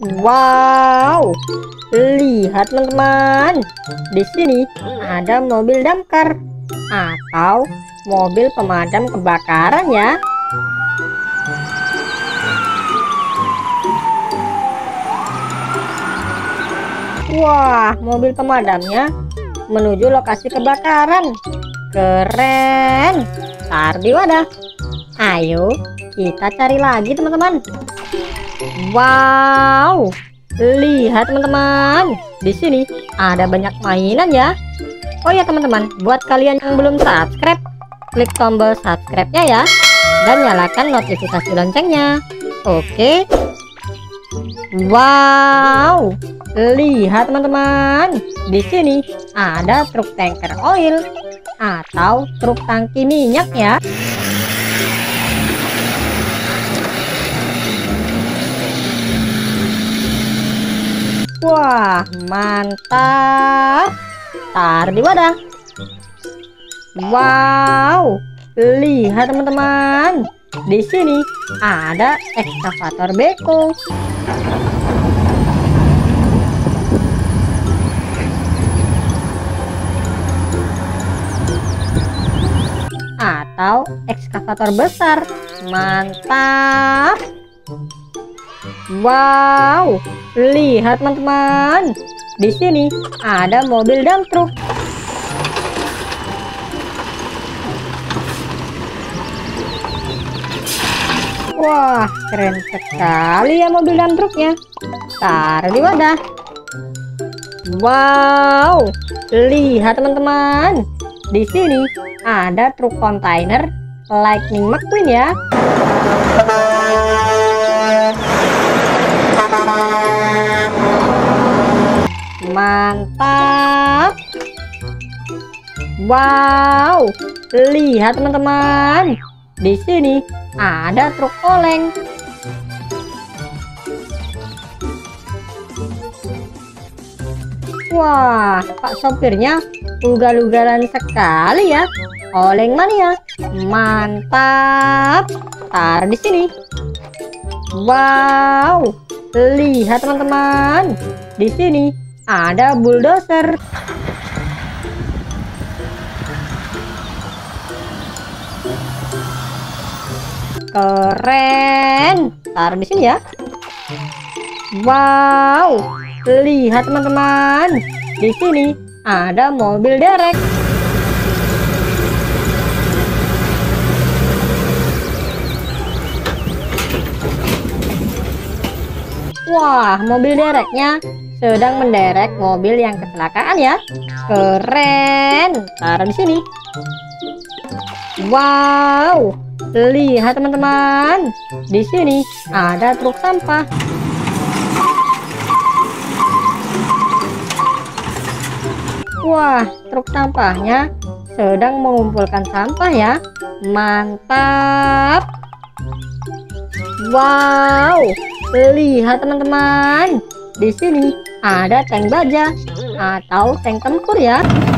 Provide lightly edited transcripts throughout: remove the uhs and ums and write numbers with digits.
Wow, lihat teman-teman. Di sini ada mobil damkar atau mobil pemadam kebakaran ya. Wah, mobil pemadamnya menuju lokasi kebakaran. Keren. Taruh di wadah. Ayo kita cari lagi teman-teman. Wow, lihat teman-teman. Di sini ada banyak mainan ya. Oh ya teman-teman, buat kalian yang belum subscribe, klik tombol subscribe-nya ya, dan nyalakan notifikasi loncengnya. Oke. Wow, lihat teman-teman. Di sini ada truk tanker oil atau truk tangki minyak ya. Wah, mantap. Taruh di wadah. Wow, lihat teman-teman. Di sini ada ekskavator beko. Atau ekskavator besar. Mantap. Wow, lihat teman-teman. Di sini ada mobil dump truck. Wah, keren sekali ya mobil dump trucknya. Taruh di wadah. Wow, lihat teman-teman. Di sini ada truk kontainer Lightning McQueen ya. Mantap. Wow, lihat teman-teman. Di sini ada truk oleng. Wah, Pak sopirnya ugal-ugalan sekali ya. Oleng mania. Mantap. Taruh di sini. Wow, lihat teman-teman. Di sini ada bulldozer. Keren. Taruh di sini ya. Wow, lihat teman-teman. Di sini ada mobil derek. Wah, mobil dereknya sedang menderek mobil yang kecelakaan ya. Keren. Taruh di sini. Wow, lihat teman-teman. Di sini ada truk sampah. Wah, truk sampahnya sedang mengumpulkan sampah ya. Mantap. Wow, lihat teman-teman. Di sini ada tank baja atau tank tempur ya.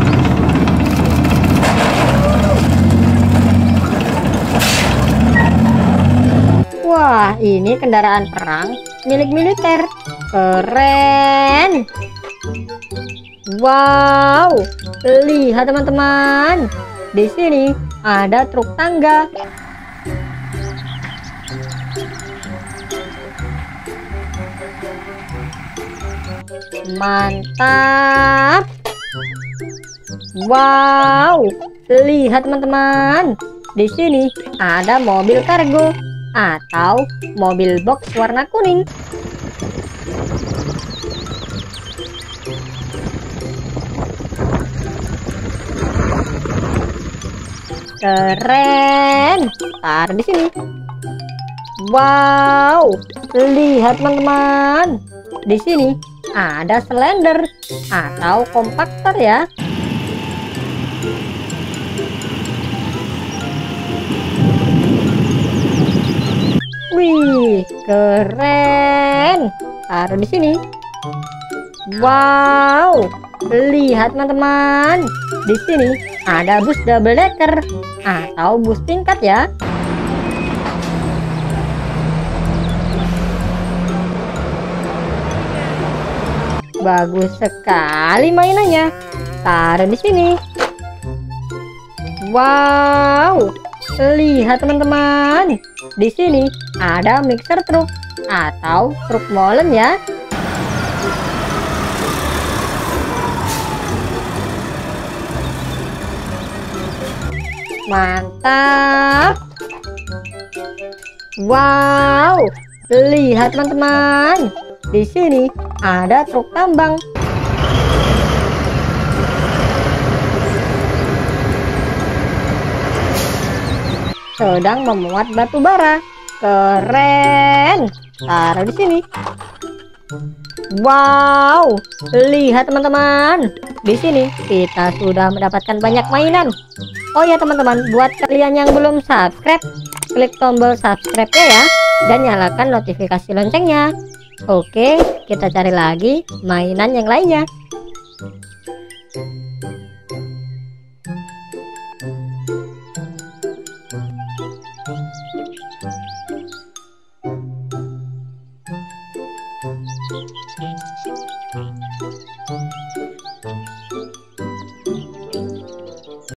Wah, ini kendaraan perang milik militer. Keren. Wow, lihat teman-teman. Di sini ada truk tangga. Mantap. Wow, lihat teman-teman. Di sini ada mobil kargo atau mobil box warna kuning. Keren. Taruh di sini. Wow, lihat teman-teman. Di sini ada slender atau kompaktor ya. Wih, keren. Taruh di sini. Wow, lihat teman-teman. Di sini ada bus double decker atau bus tingkat ya. Bagus sekali mainannya. Taruh di sini. Wow, lihat teman-teman. Di sini ada mixer truk atau truk molen ya. Mantap. Wow, lihat teman-teman. Di sini ada truk tambang. Sedang memuat batu bara. Keren. Taruh di sini. Wow, lihat teman-teman. Di sini kita sudah mendapatkan banyak mainan. Oh ya teman-teman, buat kalian yang belum subscribe, klik tombol subscribe-nya ya, dan nyalakan notifikasi loncengnya. Oke, kita cari lagi mainan yang lainnya.